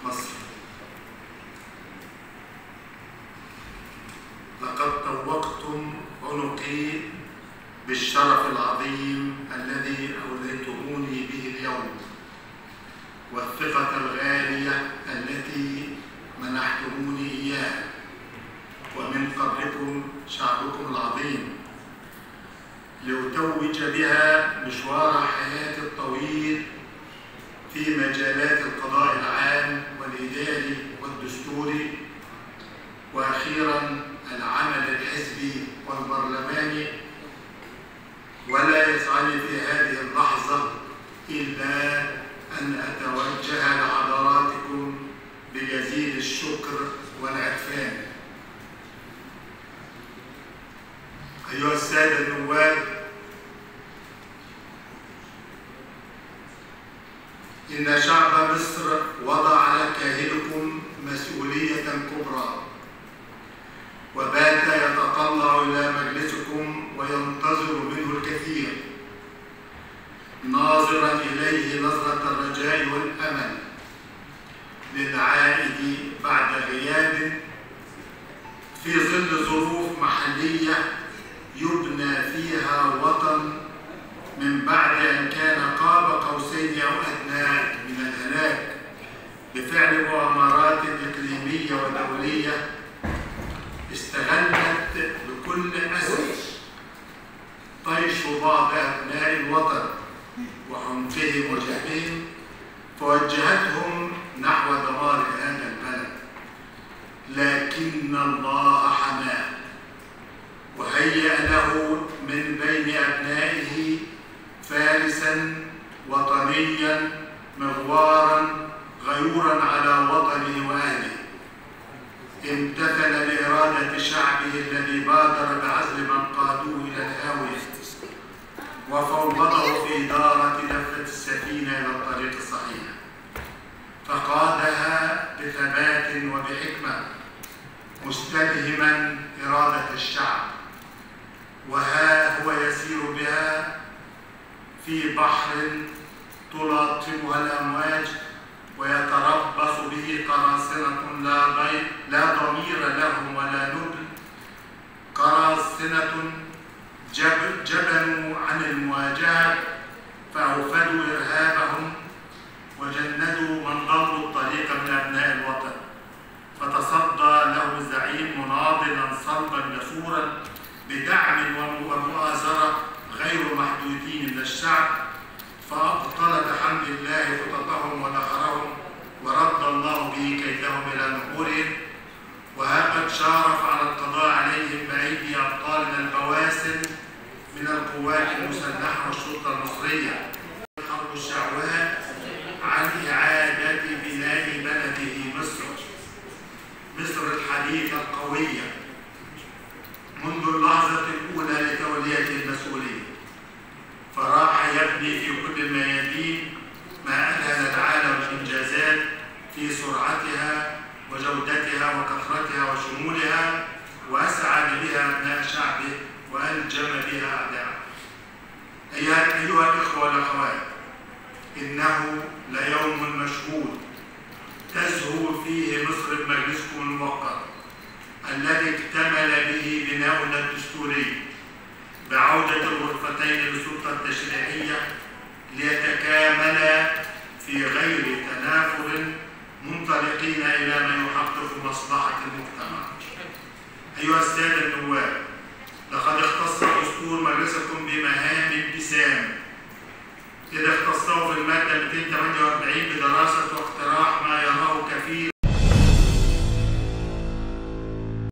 مصر. لقد طوقتم عنقي بالشرف العظيم الذي أوليتموني به اليوم، والثقة الغالية التي منحتموني إياها، ومن قبلكم شعبكم العظيم، لأتوج بها مشوار حياتي الطويل في مجالات القضاء العام والإداري والدستوري، وأخيراً العمل الحزبي والبرلماني. ولا يسعني في هذه اللحظة إلا أن أتوجه لحضراتكم بجزيل الشكر والعرفان. أيها السادة النواب، إن شعب مصر وضع على كاهلكم مسؤولية كبرى، وبات يتطلع إلى مجلسكم وينتظر منه الكثير، ناظرا إليه نظرة الرجاء والأمل للعائد بعد غياب، في ظل ظروف محلية يبنى فيها وطن من بعد أن كان قاب قوسين أو أدنى من الهلاك بفعل مؤامرات إقليمية ودولية استغلت بكل أسف طيش بعض أبناء الوطن وعنفهم وجهلهم، فوجهتهم نحو دمار هذا البلد. لكن الله حماه وهيأ له من بين أبنائه فارساً وطنياً مغواراً غيوراً على وطنه وأهله، امتثل لإرادة شعبه الذي بادر بعزل من قادوه إلى الهاوية، وفوضه في إدارة دفة السفينة إلى الطريق الصحيح، فقادها بثبات وبحكمة مستلهما إرادة الشعب، وها هو يسير بها في بحر تلاطمها الأمواج ويتربص به قراصنة لا ضمير لهم ولا نبل، قراصنة جبنوا عن المواجهة فأوفدوا إرهابهم وجندوا من ضلوا الطريق من أبناء الوطن، فتصدى له الزعيم مناضلا صلبا جسورا بدعم ومؤازرة غير محدودين من الشعب، فأبطل بحمد الله خططهم ونحرهم ورد الله به كيدهم إلى نحورهم. وها قد شارف على القضاء عليهم بأيدي أبطالنا البواسل من القوات المسلحة والشرطة المصرية حرب الشعواء عن إعادة بناء بلده مصر الحديثة القوية منذ اللحظة الأولى لتوليته المسؤولية، فراح يبني في كل الميادين ما أذهل العالم الإنجازات في سرعتها وجودتها وكثرتها وشمولها، وأسعد بها أبناء شعبه وألجم بها أعداءه. أيها الإخوة والأخوات، إنه ليوم مشهود تزهو فيه مصر بمجلسكم الموقر الذي اكتمل به بناؤنا الدستوري بعودة الغرفتين للسلطة التشريعية ليتكاملا في غير تنافر، منطلقين إلى ما يحقق مصلحة المجتمع. أيها السادة النواب، لقد اختص دستور مجلسكم بمهام ابتسام، إذ اختصه في المادة 248 بدراسة واقتراح ما يراه كفيلا